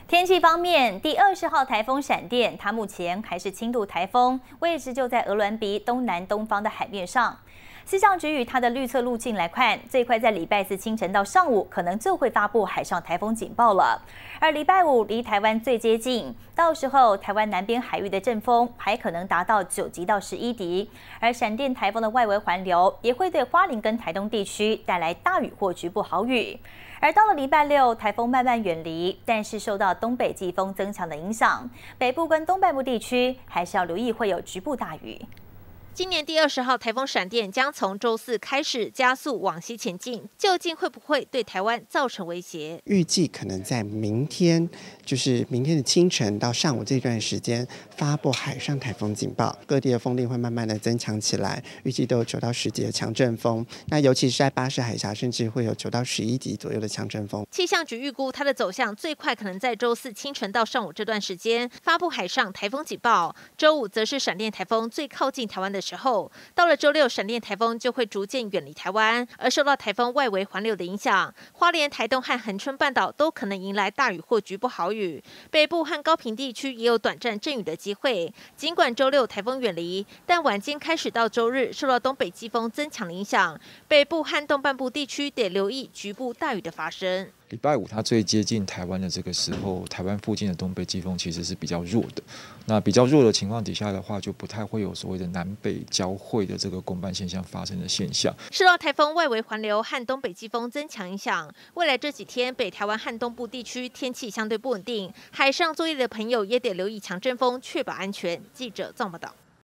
天气方面，第20号台风闪电，它目前还是轻度台风，位置就在鹅銮鼻东南东方的海面上。气象局以它的预测路径来看，最快在礼拜4清晨到上午，可能就会发布海上台风警报了。而礼拜5离台湾最接近，到时候台湾南边海域的阵风还可能达到9级到11级，而闪电台风的外围环流也会对花莲跟台东地区带来大雨或局部豪雨。而到了礼拜6，台风慢慢远离，但是受到东北季风增强的影响，北部跟东半部地区还是要留意会有局部大雨。 今年第20号台风闪电将从周4开始加速往西前进，究竟会不会对台湾造成威胁？ 预计可能在明天，就是明天的清晨到上午这段时间发布海上台风警报，各地的风力会慢慢的增强起来，预计都有9到10级的强阵风。那尤其是在巴士海峡，甚至会有9到11级左右的强阵风。 气象局预估它的走向最快可能在周4清晨到上午这段时间发布海上台风警报，周5则是闪电台风最靠近台湾的时候，到了周6，闪电台风就会逐渐远离台湾，而受到台风外围环流的影响，花莲、台东和恒春半岛都可能迎来大雨或局部豪雨，北部和高屏地区也有短暂阵雨的机会。尽管周6台风远离，但晚间开始到周日，受到东北季风增强的影响，北部和东半部地区得留意局部大雨的发生。 礼拜5它最接近台湾的这个时候，台湾附近的东北季风其实是比较弱的。那比较弱的情况底下的话，就不太会有所谓的南北交汇的这个公办现象发生的现象。 受到台风外围环流和东北季风增强影响，未来这几天北台湾和东部地区天气相对不稳定，海上作业的朋友也得留意强阵风，确保安全。记者赵报道。